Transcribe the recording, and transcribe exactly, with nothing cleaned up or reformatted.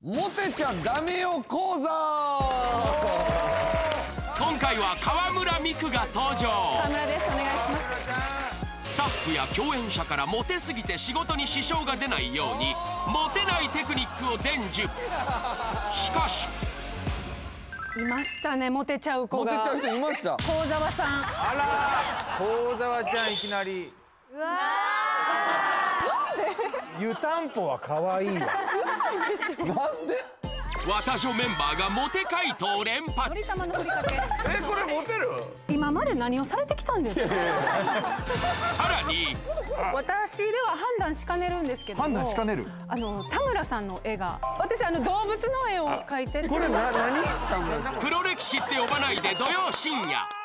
モテちゃダメよ講座。 今回は川村ミクが登場。 川村です。お願いします。 スタッフや共演者からモテすぎて仕事に支障が出ないようにモテないテクニックを伝授。しかしいましたね、モテちゃう子が。 モテちゃう人いました。 幸澤さん。 あら、幸澤ちゃんいきなり。 うわー。 湯たんぽは可愛いわ。 嘘ですよ。 なんで？ ワタジョメンバーがモテ回答連発。 鳥玉のふりかけ。 え、これモテる？ 今まで何をされてきたんですか。 さらに私では判断しかねるんですけども。 判断しかねる。 あの田村さんの絵が、私あの動物の絵を描いてて。 これな何？ プロ歴史って呼ばないで土曜深夜。